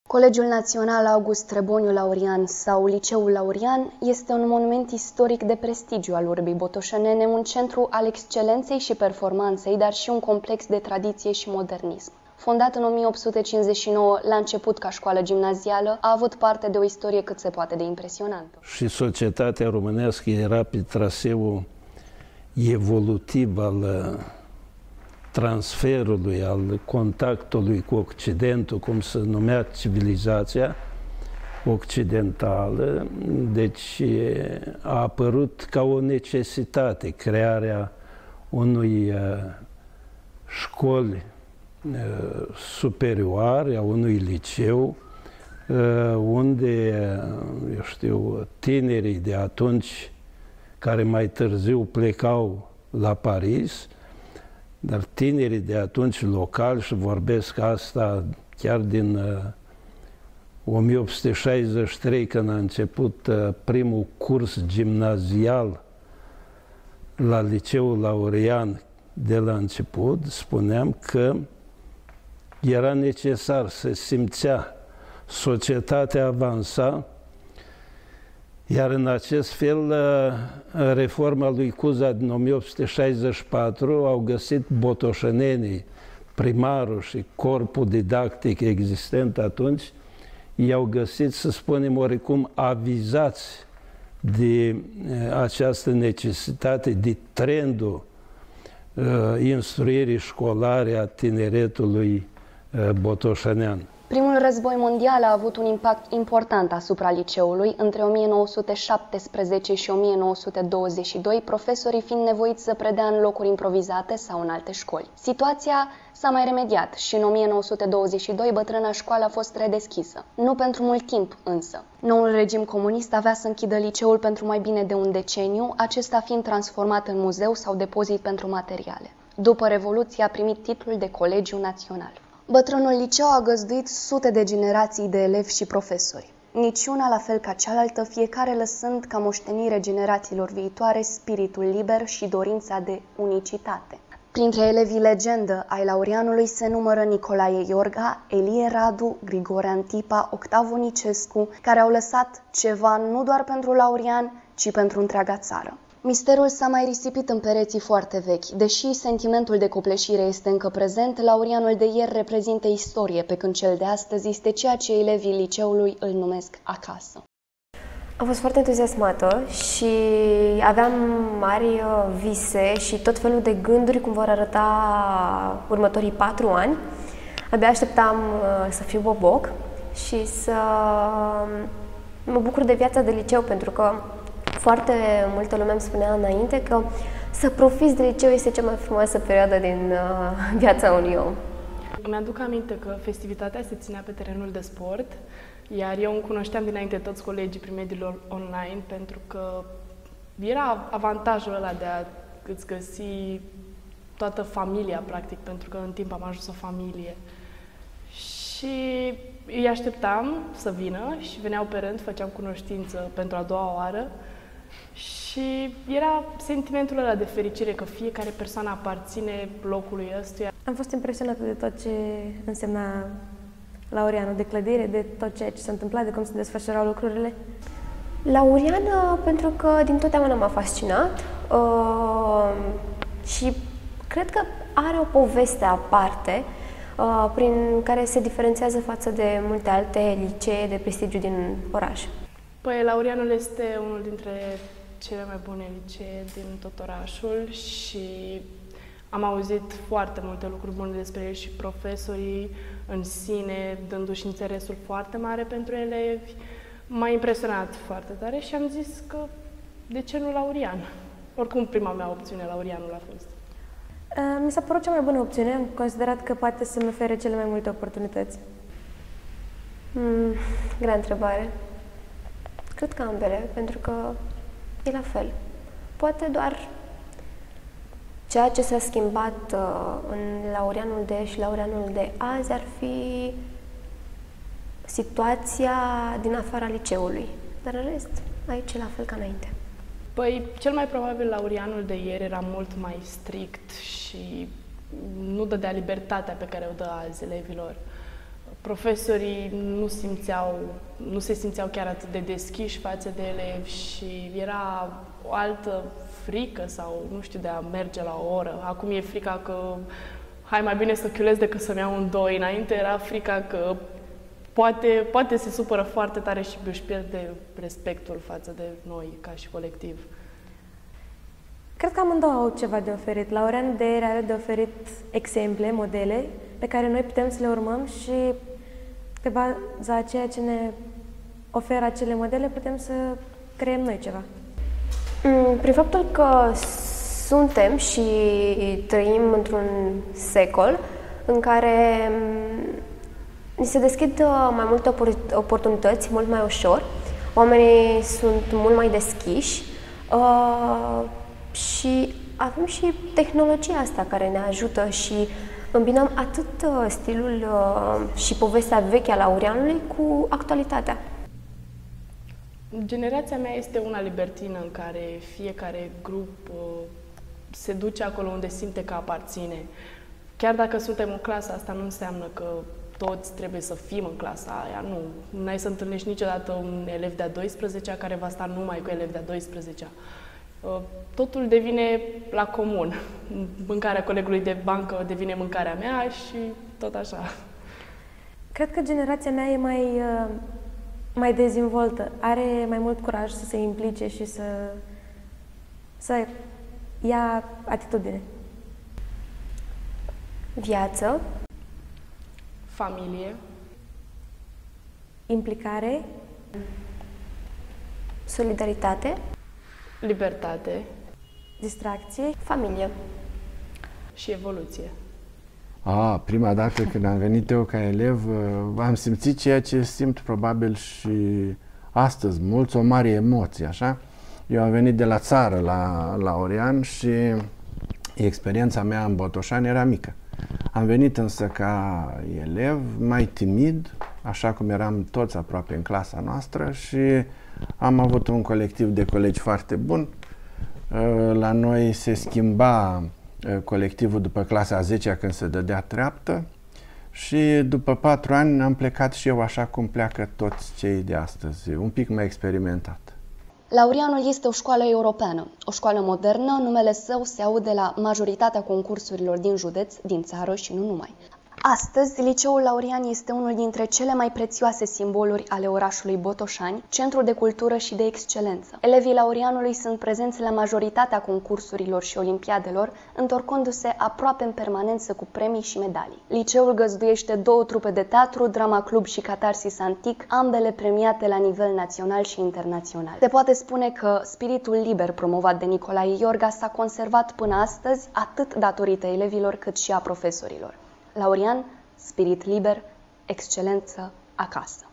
Colegiul Național August Treboniu Laurian sau Liceul Laurian este un monument istoric de prestigiu al urbii botoșanene, un centru al excelenței și performanței, dar și un complex de tradiție și modernism. Fondat în 1859, la început ca școală gimnazială, a avut parte de o istorie cât se poate de impresionantă. Și societatea românească era pe traseul evolutiv al transferului, al contactului cu Occidentul, cum se numea civilizația occidentală. Deci a apărut ca o necesitate crearea unui școli superioare, a unui liceu, unde, eu știu, tinerii de atunci, care mai târziu plecau la Paris, dar tinerii de atunci locali, și vorbesc asta chiar din 1863, când a început primul curs gimnazial la Liceul Laurian, de la început, spuneam că era necesar, se simțea, societatea avansa, iar în acest fel, reforma lui Cuza din 1864 au găsit botoșănenii, primarul și corpul didactic existent atunci, i-au găsit, să spunem, oricum avizați de această necesitate, de trendul instruirii școlare a tineretului botoșanean. Primul război mondial a avut un impact important asupra liceului. Între 1917 și 1922, profesorii fiind nevoiți să predea în locuri improvizate sau în alte școli. Situația s-a mai remediat și în 1922 bătrâna școală a fost redeschisă. Nu pentru mult timp însă. Noul regim comunist avea să închidă liceul pentru mai bine de un deceniu, acesta fiind transformat în muzeu sau depozit pentru materiale. După Revoluție a primit titlul de Colegiu Național. Bătrânul liceu a găzduit sute de generații de elevi și profesori. Niciuna la fel ca cealaltă, fiecare lăsând ca moștenire generațiilor viitoare spiritul liber și dorința de unicitate. Printre elevii legendă ai Laurianului se numără Nicolae Iorga, Elie Radu, Grigore Antipa, Octav Unicescu, care au lăsat ceva nu doar pentru Laurian, ci pentru întreaga țară. Misterul s-a mai risipit în pereții foarte vechi. Deși sentimentul de copleșire este încă prezent, Laurianul de ieri reprezintă istorie, pe când cel de astăzi este ceea ce elevii liceului îl numesc acasă. Am fost foarte entuziasmată și aveam mari vise și tot felul de gânduri cum vor arăta următorii 4 ani. Abia așteptam să fiu boboc și să mă bucur de viața de liceu, pentru că foarte multă lume îmi spunea înainte că să profiți de liceu este cea mai frumoasă perioadă din viața unui om. Îmi aduc aminte că festivitatea se ținea pe terenul de sport, iar eu îmi cunoșteam dinainte toți colegii prin mediul online, pentru că era avantajul ăla de a îți găsi toată familia, practic, pentru că în timp am ajuns o familie. Și îi așteptam să vină și veneau pe rând, făceam cunoștință pentru a doua oară și era sentimentul ăla de fericire că fiecare persoană aparține locului ăstuia. Am fost impresionată de tot ce însemna Laurianul, de clădire, de tot ceea ce s-a întâmplat, de cum se desfășurau lucrurile. Laurian, pentru că din totdeauna m-a fascinat și cred că are o poveste aparte prin care se diferențiază față de multe alte licee de prestigiu din oraș. Păi, Laurianul este unul dintre cele mai bune licee din tot orașul și am auzit foarte multe lucruri bune despre el și profesorii în sine, dându-și interesul foarte mare pentru elevi. M-a impresionat foarte tare și am zis că de ce nu Laurian? Oricum, prima mea opțiune, Laurianul a fost. Mi s-a părut cea mai bună opțiune. Am considerat că poate să-mi ofere cele mai multe oportunități. Grea întrebare. Cred că ambele, pentru că e la fel. Poate doar ceea ce s-a schimbat în Laurianul de și Laurianul de azi ar fi situația din afara liceului. Dar în rest, aici e la fel ca înainte. Păi, cel mai probabil Laurianul de ieri era mult mai strict și nu dădea libertatea pe care o dă azi elevilor. Profesorii nu se simțeau chiar atât de deschiși față de elevi și era o altă frică sau, nu știu, de a merge la o oră. Acum e frica că hai mai bine să chiulez decât să-mi iau un 2. Înainte era frica că poate se supără foarte tare și își pierde respectul față de noi ca și colectiv. Cred că amândouă au ceva de oferit. Laurean are de oferit exemple, modele, pe care noi putem să le urmăm și pe baza a ceea ce ne oferă acele modele putem să creăm noi ceva. Prin faptul că suntem și trăim într-un secol în care ni se deschid mai multe oportunități, mult mai ușor, oamenii sunt mult mai deschiși și avem și tehnologia asta care ne ajută și îmbinăm atât stilul și povestea veche a Laureanului cu actualitatea. Generația mea este una libertină în care fiecare grup se duce acolo unde simte că aparține. Chiar dacă suntem în clasa asta, nu înseamnă că toți trebuie să fim în clasa aia, nu. N-ai să întâlnești niciodată un elev de-a 12-a care va sta numai cu elevi de-a 12-a. Totul devine la comun. Mâncarea colegului de bancă devine mâncarea mea și tot așa. Cred că generația mea e mai dezvoltă, are mai mult curaj să se implice și să ia atitudine. Viață. Familie. Implicare. Solidaritate. Libertate. Distracție. Familie. Și evoluție. Prima dată când am venit eu ca elev, am simțit ceea ce simt probabil și astăzi, mulți, o mare emoție, așa? Eu am venit de la țară la Laurean și experiența mea în Botoșani era mică. Am venit însă ca elev, mai timid, așa cum eram toți aproape în clasa noastră și am avut un colectiv de colegi foarte bun. La noi se schimba colectivul după clasa a 10-a când se dădea treaptă și după 4 ani am plecat și eu așa cum pleacă toți cei de astăzi, un pic mai experimentat. Laureanul este o școală europeană, o școală modernă, numele său se aude la majoritatea concursurilor din județ, din țară și nu numai. Astăzi, Liceul Laurean este unul dintre cele mai prețioase simboluri ale orașului Botoșani, centru de cultură și de excelență. Elevii Laureanului sunt prezenți la majoritatea concursurilor și olimpiadelor, întorcându-se aproape în permanență cu premii și medalii. Liceul găzduiește 2 trupe de teatru, Drama Club și Catarsis Antic, ambele premiate la nivel național și internațional. Se poate spune că spiritul liber promovat de Nicolae Iorga s-a conservat până astăzi, atât datorită elevilor cât și a profesorilor. Laurean, spirit liber, excelență acasă.